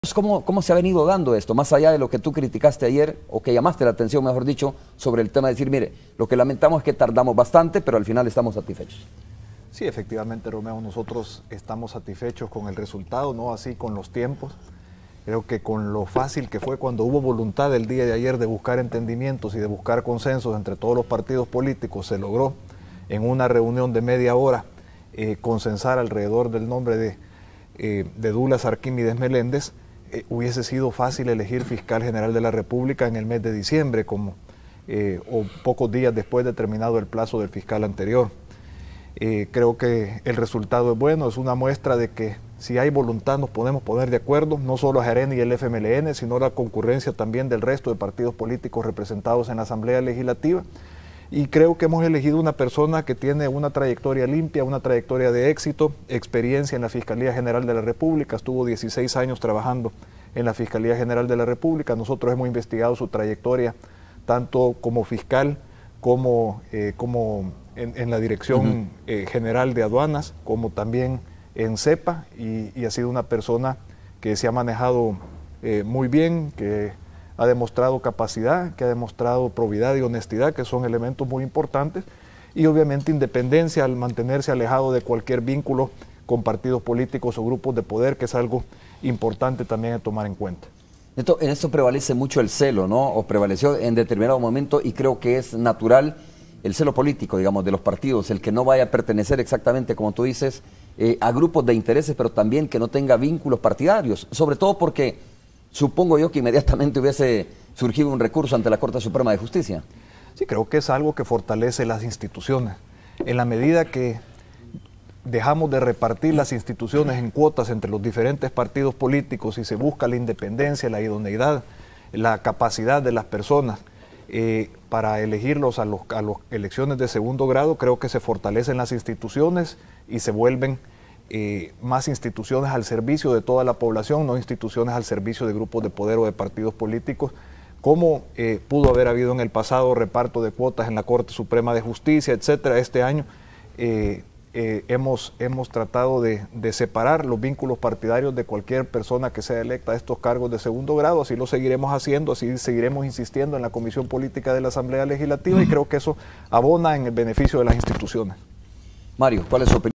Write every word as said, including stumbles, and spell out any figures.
¿Cómo, ¿Cómo se ha venido dando esto? Más allá de lo que tú criticaste ayer, o que llamaste la atención, mejor dicho, sobre el tema de decir, mire, lo que lamentamos es que tardamos bastante, pero al final estamos satisfechos. Sí, efectivamente, Romeo, nosotros estamos satisfechos con el resultado, no así con los tiempos. Creo que con lo fácil que fue cuando hubo voluntad el día de ayer de buscar entendimientos y de buscar consensos entre todos los partidos políticos, se logró en una reunión de media hora eh, consensar alrededor del nombre de, eh, de Douglas Arquímedes Meléndez. Eh, hubiese sido fácil elegir fiscal general de la República en el mes de diciembre, como, eh, o pocos días después de terminado el plazo del fiscal anterior. Eh, creo que el resultado es bueno, es una muestra de que si hay voluntad nos podemos poner de acuerdo, no solo a Jaren y el F M L N, sino la concurrencia también del resto de partidos políticos representados en la Asamblea Legislativa. Y creo que hemos elegido una persona que tiene una trayectoria limpia, una trayectoria de éxito, experiencia en la Fiscalía General de la República, estuvo dieciséis años trabajando en la Fiscalía General de la República. Nosotros hemos investigado su trayectoria tanto como fiscal como, eh, como en, en la Dirección uh-huh. eh, General de Aduanas, como también en CEPA, y, y ha sido una persona que se ha manejado eh, muy bien, que ha demostrado capacidad, que ha demostrado probidad y honestidad, que son elementos muy importantes, y obviamente independencia al mantenerse alejado de cualquier vínculo con partidos políticos o grupos de poder, que es algo importante también a tomar en cuenta. Esto, en esto prevalece mucho el celo, ¿no? O prevaleció en determinado momento, y creo que es natural el celo político, digamos, de los partidos, el que no vaya a pertenecer exactamente, como tú dices, eh, a grupos de intereses, pero también que no tenga vínculos partidarios, sobre todo porque supongo yo que inmediatamente hubiese surgido un recurso ante la Corte Suprema de Justicia. Sí, creo que es algo que fortalece las instituciones. En la medida que dejamos de repartir las instituciones en cuotas entre los diferentes partidos políticos y se busca la independencia, la idoneidad, la capacidad de las personas eh, para elegirlos a las a los elecciones de segundo grado, creo que se fortalecen las instituciones y se vuelven Eh, más instituciones al servicio de toda la población, no instituciones al servicio de grupos de poder o de partidos políticos, como eh, pudo haber habido en el pasado reparto de cuotas en la Corte Suprema de Justicia, etcétera. Este año eh, eh, hemos, hemos tratado de, de separar los vínculos partidarios de cualquier persona que sea electa a estos cargos de segundo grado. Así lo seguiremos haciendo, así seguiremos insistiendo en la Comisión Política de la Asamblea Legislativa, y creo que eso abona en el beneficio de las instituciones. Mario, ¿cuál es su opinión?